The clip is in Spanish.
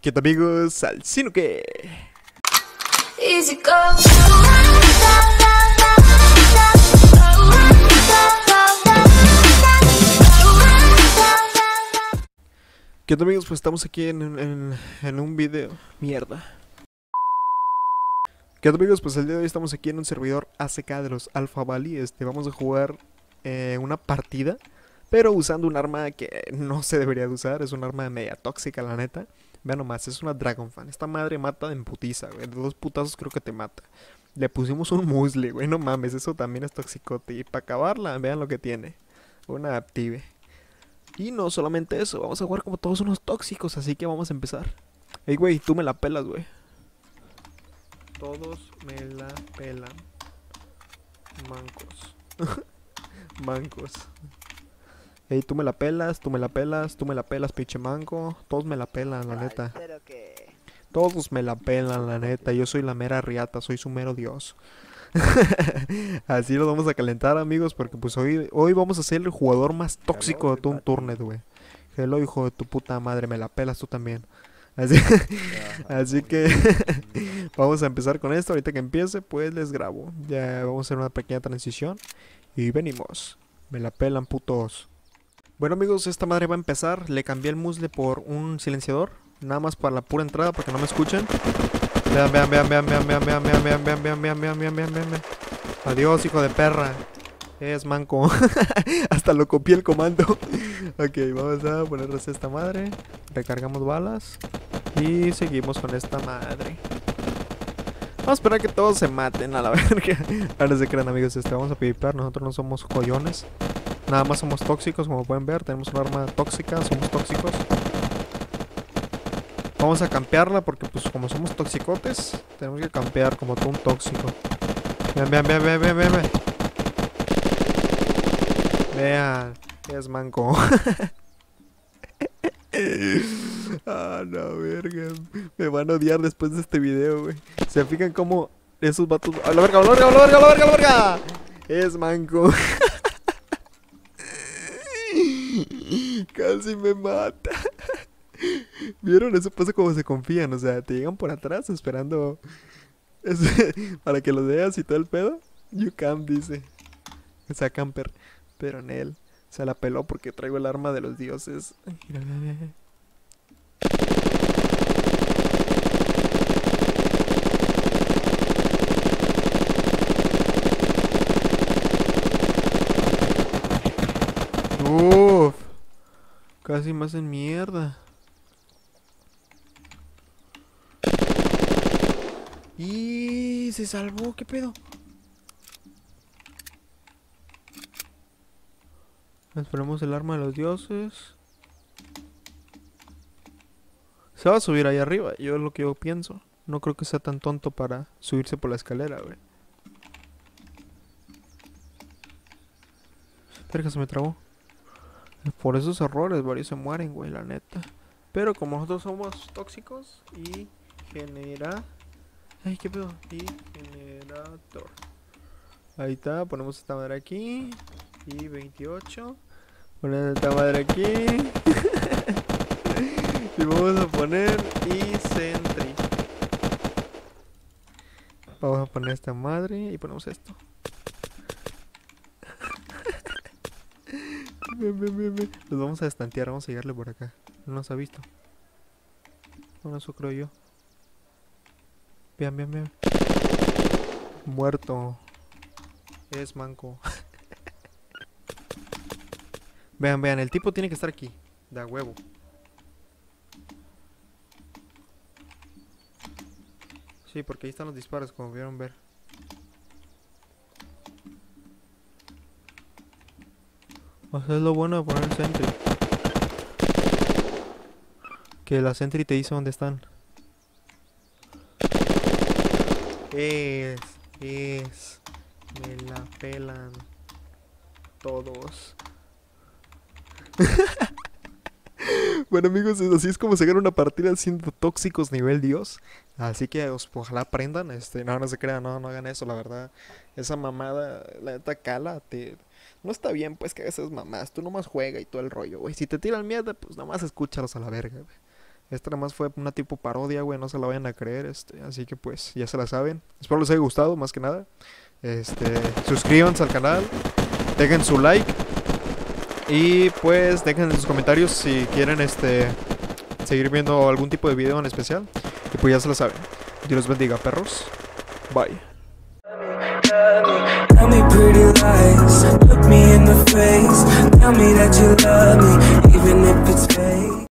¿Qué tal, amigos? Al sino que... Easy go. ¿Qué tal, amigos? Pues estamos aquí en un video. Mierda. ¿Qué tal, amigos? Pues el día de hoy estamos aquí en un servidor ACK de los Alpha Valley. Vamos a jugar una partida, pero usando un arma que no se debería de usar. Es un arma media tóxica, la neta. Vean nomás, es una Dragon Fan. Esta madre mata en putiza, güey. De 2 putazos creo que te mata. Le pusimos un musle, güey. No mames, eso también es toxicote. Y para acabarla, vean lo que tiene. Una Aptive. Y no solamente eso, vamos a jugar como todos unos tóxicos, así que vamos a empezar. Ey, güey, tú me la pelas, güey. Todos me la pelan. Mancos. Mancos. Ey, tú me la pelas, tú me la pelas, tú me la pelas, pinche manco. Todos me la pelan, la neta. Todos me la pelan, la neta. Yo soy la mera riata, soy su mero dios. Así lo vamos a calentar, amigos, porque pues hoy vamos a ser el jugador más tóxico de todo un turnet, güey. Hello, hijo de tu puta madre, me la pelas tú también. Así que vamos a empezar con esto. Ahorita que empiece, pues les grabo. Ya vamos a hacer una pequeña transición y venimos. Me la pelan, putos. Bueno, amigos, esta madre va a empezar. Le cambié el musle por un silenciador, nada más para la pura entrada, para que no me escuchen. Vean, vean, vean, vean, vean, vean, vean, vean, vean, vean, vean, vean, vean, vean, vean, vean. Adiós, hijo de perra. Es manco. Hasta lo copié el comando. Ok, vamos a ponernos esta madre. Recargamos balas. Y seguimos con esta madre. Vamos a esperar que todos se maten a la verga. Ahora se crean, amigos, vamos a pipear. Nosotros no somos joyones. Nada más somos tóxicos, como pueden ver. Tenemos un arma tóxica, somos tóxicos. Vamos a campearla porque pues como somos toxicotes, tenemos que campear como todo un tóxico. Vean, vean, vean, vean, vean, vean, vean. Vean, es manco. Ah, no, verga. Me van a odiar después de este video, güey. Se fijan cómo esos vatos... ¡A la verga, a la verga, a la verga, a la verga, a la verga! Es manco. Casi me mata. ¿Vieron? Eso pasa como se confían, o sea, te llegan por atrás esperando para que los veas y todo el pedo. You camp, dice. O sea, camper. Pero en él se la peló porque traigo el arma de los dioses. Mira, mira, mira. Uff. Casi más en mierda. Y se salvó, ¿qué pedo? Esperemos el arma de los dioses. Se va a subir ahí arriba, yo es lo que yo pienso. No creo que sea tan tonto para subirse por la escalera, güey. Verga, se me trabó. Por esos errores, varios se mueren, güey, la neta. Pero como nosotros somos tóxicos y genera... Ay, qué pedo. Y generador. Ahí está, ponemos esta madre aquí. Y 28. Ponemos esta madre aquí. Y vamos a poner y sentry. Vamos a poner esta madre y ponemos esto. Ven, ven, ven, ven. Los vamos a estantear, vamos a llegarle por acá. No nos ha visto. Bueno, eso creo yo. Vean, vean, vean. Muerto. Es manco. Vean, vean, el tipo tiene que estar aquí. Da huevo. Sí, porque ahí están los disparos, como vieron ver. O sea, es lo bueno de poner el sentry. Que la sentry te dice dónde están. Me la pelan todos. Bueno, amigos, así es como se gana una partida siendo tóxicos nivel dios. Así que ojalá aprendan. No se crean, no hagan eso, la verdad. Esa mamada, la neta cala, no está bien pues que hagas esas mamadas. Tú nomás juega y todo el rollo, güey. Si te tiran mierda, pues nomás escúchalos a la verga, güey. Esta nada más fue una tipo parodia, güey, no se la vayan a creer, así que pues ya se la saben. Espero les haya gustado, más que nada. Suscríbanse al canal, dejen su like y pues dejen en sus comentarios si quieren seguir viendo algún tipo de video en especial. Y pues ya se la saben. Dios los bendiga, perros. Bye. Tell me pretty lies, look me in the face. Tell me that you love me, even if it's